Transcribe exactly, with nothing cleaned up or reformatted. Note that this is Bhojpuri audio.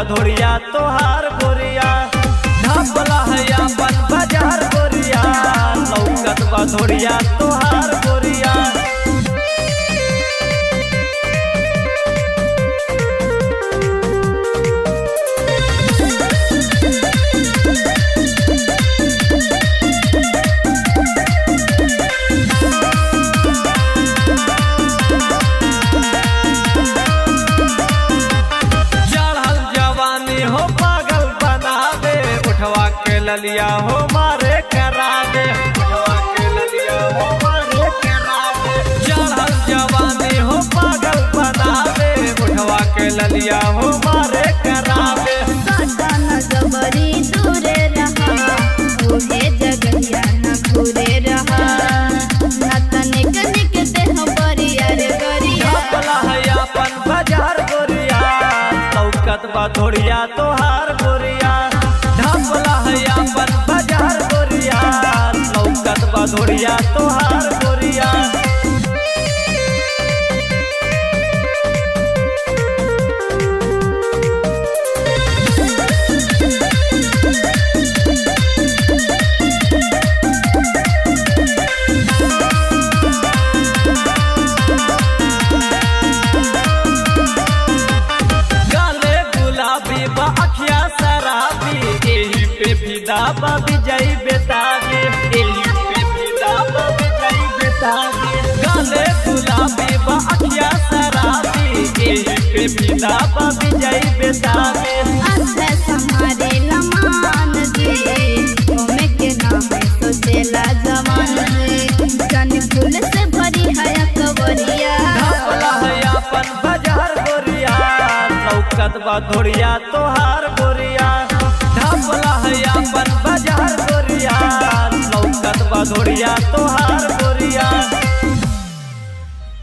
धोरिया तोहार गोरिया ढापला है अपन बाजार गोरिया लौकत बा धोरिया तोहार गोरिया। ललिया हो मारे करा दे उठवा के ललिया हो मारे करा दे चढ़ल जवानी हो पागल बना दे उठवा के ललिया हो मारे करा दे। सटन जबरी दूरे रहा ओहे जगहिया न घूरे रहा न तनिक निक देह बरिया रे गरिया ढापला है अपन बाजार गोरिया लौकत बा धोरिया तोहार गोरिया ढापला है अपन बाजार गोरिया लौकत बा धोरिया तोहार गोरिया। गाले गुलाबी बा अखिया शराबी एही पे फिदा बा विजयी बेताबी एही पे फिदा बा विजयी बेताबी गाले गुलाबी बा अखिया शराबी एही पे फिदा बा विजयी बेताबी। अच्छा समारे लमान दे ओमे के नाम सोचेला जवान रे जन फूल से भरी है कवरिया ढापला है अपन बाजार गोरिया लौकत बा धोरिया तोहार गोरिया ढापला है अपन बाजार गोरिया लौकत बा धोरिया तोहार गोरिया।